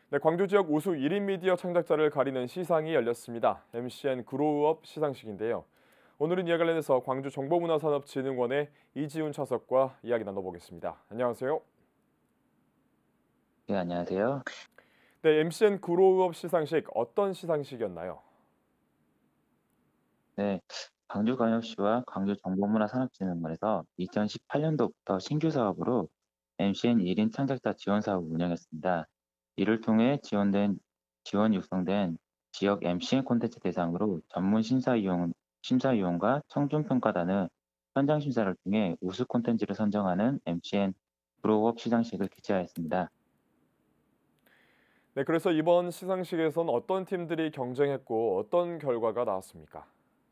네, 광주 지역 우수 1인 미디어 창작자를 가리는 시상이 열렸습니다. MCN 그로우업 시상식인데요. 오늘은 이에 관련해서 광주 정보문화산업진흥원의 이지훈 차석과 이야기 나눠보겠습니다. 안녕하세요. 네, 안녕하세요. 네, MCN 그로우업 시상식 어떤 시상식이었나요? 네, 광주광역시와 광주정보문화산업진흥원에서 2018년도부터 신규 사업으로 MCN 1인 창작자 지원 사업을 운영했습니다. 이를 통해 지원 육성된 지역 MCN 콘텐츠 대상으로 전문 심사위원과 청중평가단은 현장 심사를 통해 우수 콘텐츠를 선정하는 MCN 브로업 시상식을 개최하였습니다. 네, 그래서 이번 시상식에선 어떤 팀들이 경쟁했고 어떤 결과가 나왔습니까?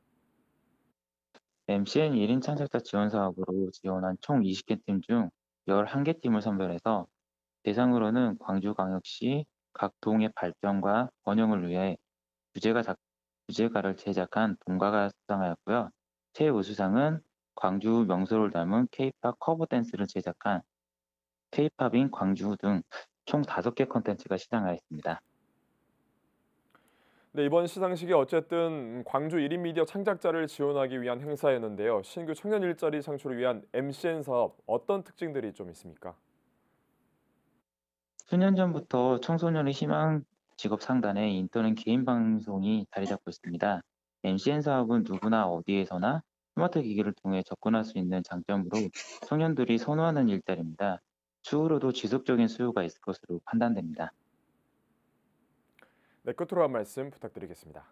MCN 1인 창작자 지원 사업으로 지원한 총 20개 팀 중 11개 팀을 선별해서 대상으로는 광주광역시 각 동의 발전과 번영을 위해 주제가를 제작한 동가가 수상하였고요. 최우수상은 광주 명소를 담은 K-팝 커버 댄스를 제작한 K-팝인 광주 등 총 5개 콘텐츠가 시상하였습니다. 네, 이번 시상식이 어쨌든 광주 1인 미디어 창작자를 지원하기 위한 행사였는데요. 신규 청년 일자리 창출을 위한 MCN 사업 어떤 특징들이 좀 있습니까? 수년 전부터 청소년의 희망 직업 상단에 인터넷 개인 방송이 자리 잡고 있습니다. MCN 사업은 누구나 어디에서나 스마트 기기를 통해 접근할 수 있는 장점으로 청년들이 선호하는 일자리입니다. 추후로도 지속적인 수요가 있을 것으로 판단됩니다. 네, 끝으로 한 말씀 부탁드리겠습니다.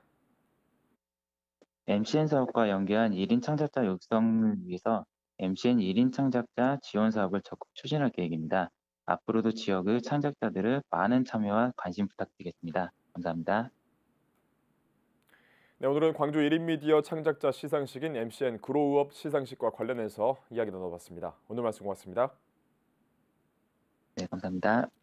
MCN 사업과 연계한 1인 창작자 육성을 위해서 MCN 1인 창작자 지원 사업을 적극 추진할 계획입니다. 앞으로도 지역의 창작자들의 많은 참여와 관심 부탁드리겠습니다. 감사합니다. 네, 오늘은 광주 1인 미디어 창작자 시상식인 MCN 그로우업 시상식과 관련해서 이야기 나눠봤습니다. 오늘 말씀 고맙습니다. 네, 감사합니다.